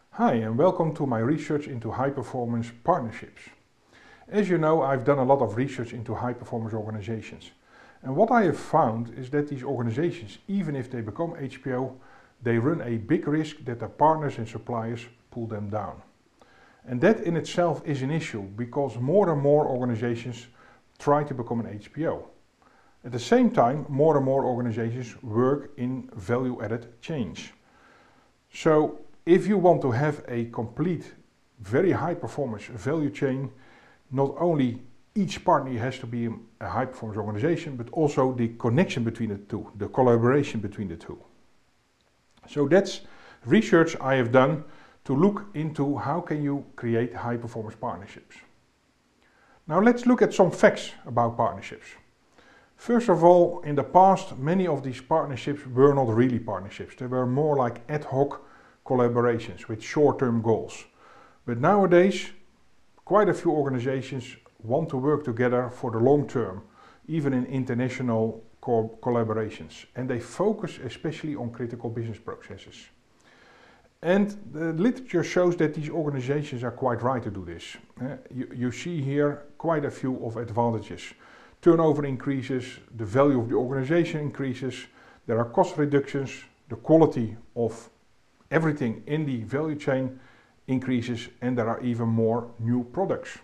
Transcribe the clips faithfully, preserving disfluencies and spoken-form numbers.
Hi and welcome to my research into high-performance partnerships. As you know, I've done a lot of research into high-performance organizations. And what I have found is that these organizations, even if they become H P O, they run a big risk that their partners and suppliers pull them down. And that in itself is an issue because more and more organizations try to become an H P O. At the same time, more and more organizations work in value-added chains. So if you want to have a complete, very high-performance value chain, not only each partner has to be a high-performance organization, but also the connection between the two, the collaboration between the two. So that's research I have done to look into how can you create high-performance partnerships. Now let's look at some facts about partnerships. First of all, in the past, many of these partnerships were not really partnerships. They were more like ad hoc collaborations with short-term goals. But nowadays, quite a few organizations want to work together for the long term, even in international co collaborations. And they focus especially on critical business processes. And the literature shows that these organizations are quite right to do this. Uh, you, you see here quite a few of advantages. Turnover increases, the value of the organization increases, there are cost reductions, the quality of everything in the value chain increases, and there are even more new products.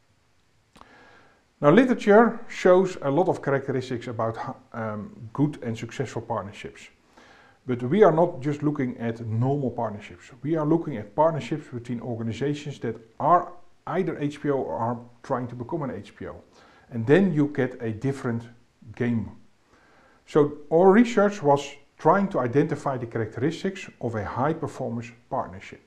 Now, literature shows a lot of characteristics about um, good and successful partnerships. But we are not just looking at normal partnerships. We are looking at partnerships between organizations that are either H P O or are trying to become an H P O. And then you get a different game. So our research was trying to identify the characteristics of a high-performance partnership.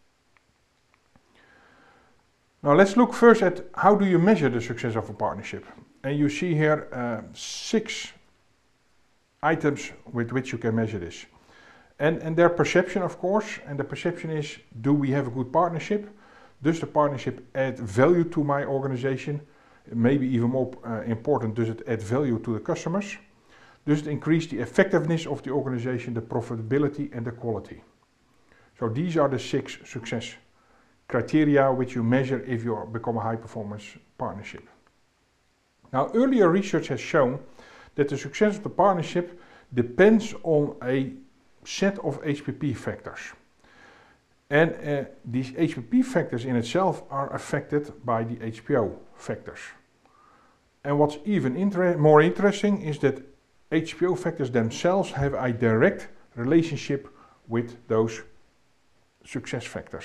Now let's look first at how do you measure the success of a partnership. And you see here uh, six items with which you can measure this. And, and their perception, of course, and the perception is, do we have a good partnership? Does the partnership add value to my organization? Maybe even more uh, important, does it add value to the customers? Does it increase the effectiveness of the organization, the profitability and the quality? So these are the six success criteria which you measure if you become a high-performance partnership. Now, earlier research has shown that the success of the partnership depends on a set of H P P factors. And uh, these H P P factors in itself are affected by the H P O factors. And what's even inter more interesting is that H P O factors themselves have a direct relationship with those success factors.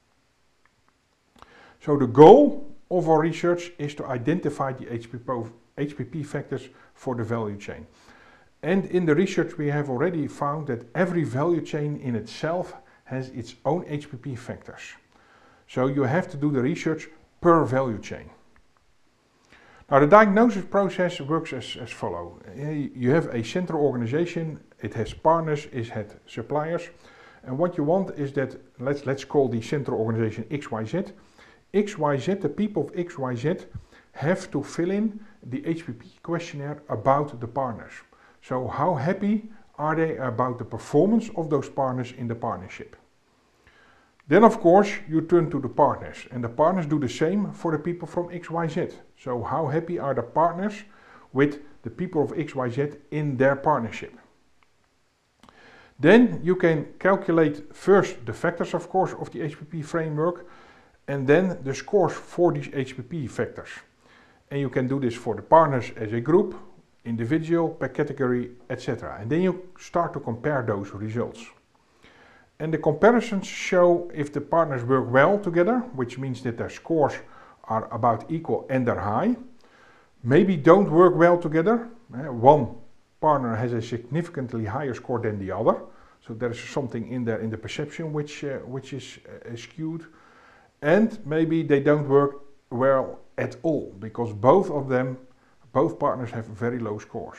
So the goal of our research is to identify the H P P factors for the value chain. And in the research we have already found that every value chain in itself has its own H P P factors. So you have to do the research per value chain. Now the diagnosis process works as, as follows. You have a central organization, it has partners, it has suppliers. And what you want is that, let's, let's call the central organization X Y Z. X Y Z, the people of X Y Z have to fill in the H P P questionnaire about the partners. So how happy are they about the performance of those partners in the partnership? Then of course you turn to the partners, and the partners do the same for the people from X Y Z. So how happy are the partners with the people of X Y Z in their partnership? Then you can calculate first the factors, of course, of the H P P framework, and then the scores for these H P P factors. And you can do this for the partners as a group, individual, per category, et cetera. And then you start to compare those results. And the comparisons show if the partners work well together, which means that their scores are about equal and they're high. Maybe don't work well together. One partner has a significantly higher score than the other. So there's something in there in the perception which, uh, which is uh, skewed. And maybe they don't work well at all because both of them, both partners have very low scores.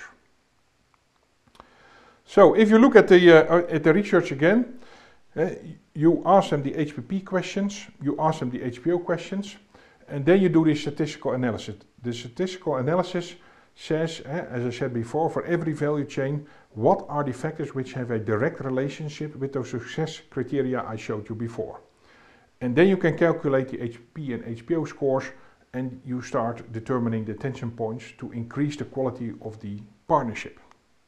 So if you look at the, uh, at the research again, uh, you ask them the H P P questions, you ask them the H P O questions, and then you do the statistical analysis. The statistical analysis says, uh, as I said before, for every value chain, what are the factors which have a direct relationship with those success criteria I showed you before. And then you can calculate the H P and H P O scores, and you start determining the attention points to increase the quality of the partnership.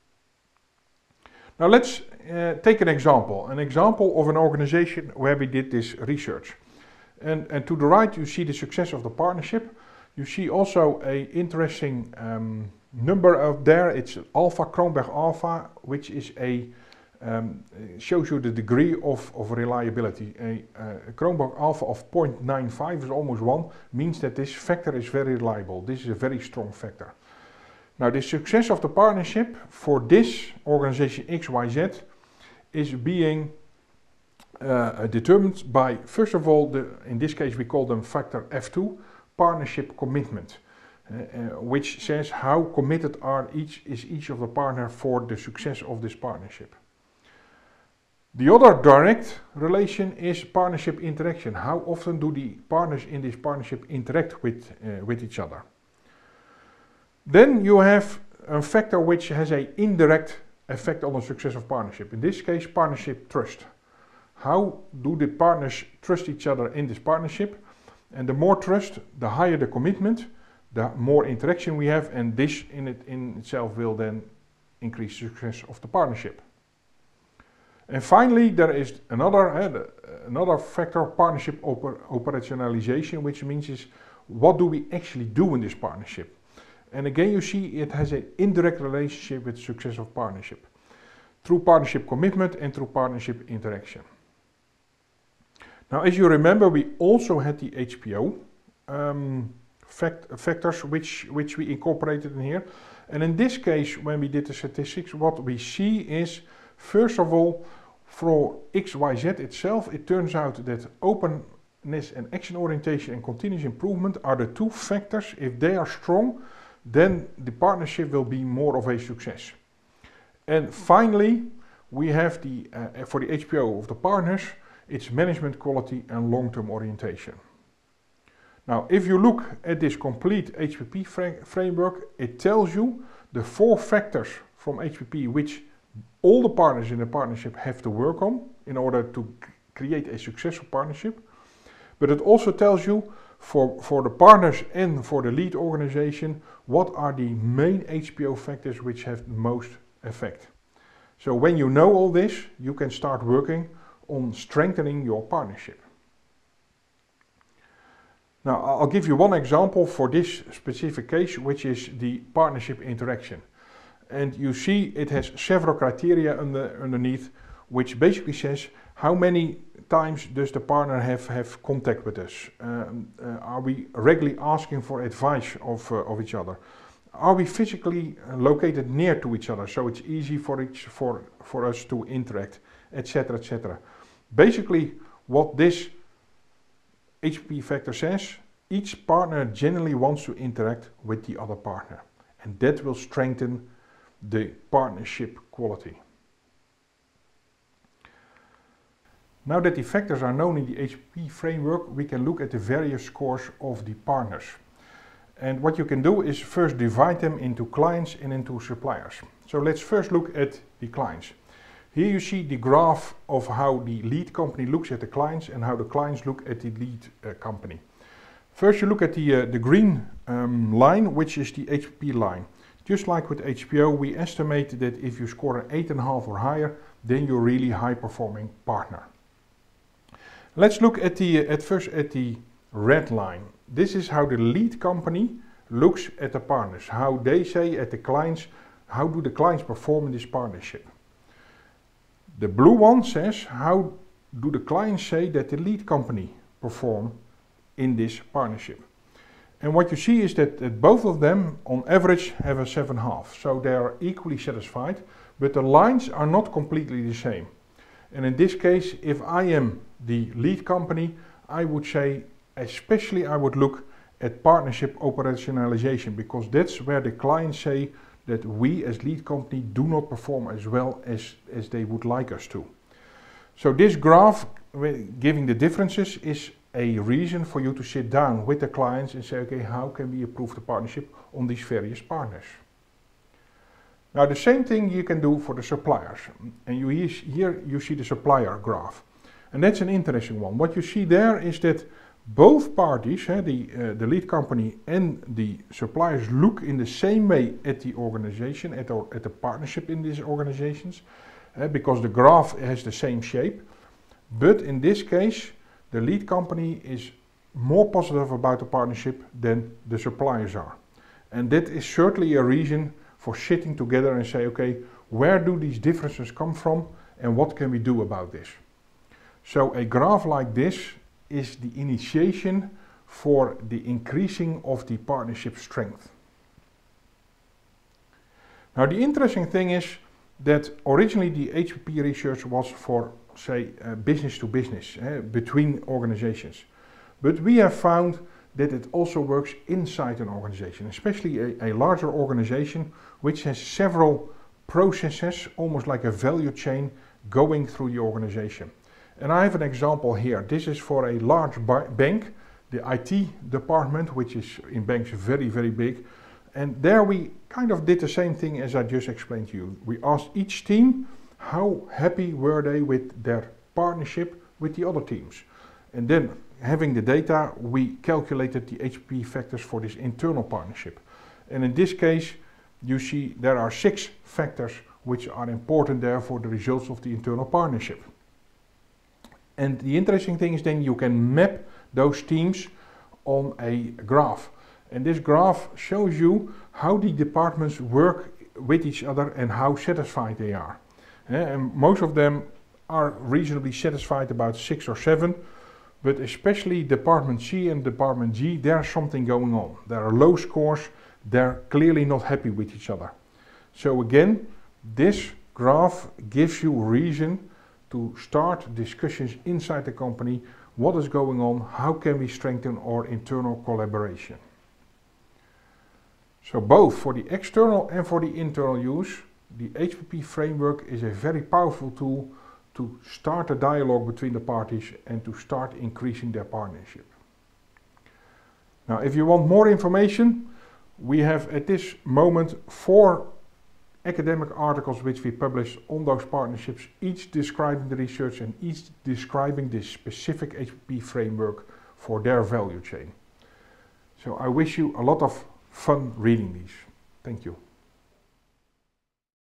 Now let's uh, take an example, an example of an organization where we did this research. And, and to the right you see the success of the partnership. You see also a interesting um, number out there. It's alpha, Kronberg alpha, which is a um, shows you the degree of, of reliability. A uh, Kronberg alpha of zero point nine five is almost one, means that this factor is very reliable. This is a very strong factor. Now the success of the partnership for this organization X Y Z is being uh, determined by, first of all, the, in this case we call them factor F two, partnership commitment, uh, uh, which says how committed are each is each of the partner for the success of this partnership. The other direct relation is partnership interaction. How often do the partners in this partnership interact with, uh, with each other? Then you have a factor which has an indirect effect on the success of partnership. In this case, partnership trust. How do the partners trust each other in this partnership? And the more trust, the higher the commitment, the more interaction we have, and this in, it, in itself will then increase the success of the partnership. And finally, there is another, uh, another factor, partnership oper operationalization, which means is what do we actually do in this partnership? And again, you see it has an indirect relationship with success of partnership through partnership commitment and through partnership interaction. Now, as you remember, we also had the H P O um, fact factors which, which we incorporated in here. And in this case, when we did the statistics, what we see is, first of all, for X Y Z itself, it turns out that openness and action orientation and continuous improvement are the two factors. If they are strong, then the partnership will be more of a success. And finally, we have the, uh, for the H P O of the partners, it's management quality and long-term orientation. Now, if you look at this complete H P P fra framework, it tells you the four factors from H P P which all the partners in the partnership have to work on in order to create a successful partnership. But it also tells you for, for the partners and for the lead organization, what are the main H P O factors which have the most effect. So when you know all this, you can start working on strengthening your partnership. Now, I'll give you one example for this specific case, which is the partnership interaction. And you see it has several criteria under, underneath, which basically says how many times does the partner have, have contact with us? Um, uh, are we regularly asking for advice of, uh, of each other? Are we physically located near to each other, so it's easy for, each, for, for us to interact, et cetera, et cetera. Basically, what this H P factor says, each partner generally wants to interact with the other partner, and that will strengthen the partnership quality. Now that the factors are known in the H P P framework, we can look at the various scores of the partners. And what you can do is first divide them into clients and into suppliers. So let's first look at the clients. Here you see the graph of how the lead company looks at the clients and how the clients look at the lead uh, company. First you look at the, uh, the green um, line, which is the H P P line. Just like with H P O, we estimate that if you score an eight point five or higher, then you're a really high performing partner. Let's look at, the, at first at the red line. This is how the lead company looks at the partners, how they say at the clients, how do the clients perform in this partnership. The blue one says, how do the clients say that the lead company perform in this partnership. And what you see is that, that both of them on average have a seven point five, so they are equally satisfied, but the lines are not completely the same. And in this case, if I am the lead company, I would say, especially I would look at partnership operationalization, because that's where the clients say that we as lead company do not perform as well as, as they would like us to. So this graph, giving the differences, is a reason for you to sit down with the clients and say, okay, how can we improve the partnership on these various partners? Now the same thing you can do for the suppliers. And you here you see the supplier graph. And that's an interesting one. What you see there is that both parties, eh, the, uh, the lead company and the suppliers, look in the same way at the organization, at, or, at the partnership in these organizations, eh, because the graph has the same shape. But in this case, the lead company is more positive about the partnership than the suppliers are. And that is certainly a reason for sitting together and say, okay, where do these differences come from and what can we do about this? So a graph like this is the initiation for the increasing of the partnership strength. Now the interesting thing is that originally the H P P research was for, say, uh, business to business, uh, between organizations. But we have found that it also works inside an organization, especially a, a larger organization which has several processes, almost like a value chain, going through the organization. And I have an example here. This is for a large bank, the I T department, which is in banks very, very big. And there we kind of did the same thing as I just explained to you. We asked each team how happy were they with their partnership with the other teams. And then, having the data, we calculated the H P P factors for this internal partnership. And in this case, you see there are six factors which are important there for the results of the internal partnership. And the interesting thing is then you can map those teams on a graph. And this graph shows you how the departments work with each other and how satisfied they are. And most of them are reasonably satisfied, about six or seven. But especially Department C and Department G, there's something going on. There are low scores, they're clearly not happy with each other. So again, this graph gives you reason to start discussions inside the company. What is going on? How can we strengthen our internal collaboration? So both for the external and for the internal use, the H P P framework is a very powerful tool to start a dialogue between the parties and to start increasing their partnership. Now, if you want more information, we have at this moment four academic articles which we publish on those partnerships, each describing the research and each describing the specific H P P framework for their value chain. So I wish you a lot of fun reading these. Thank you.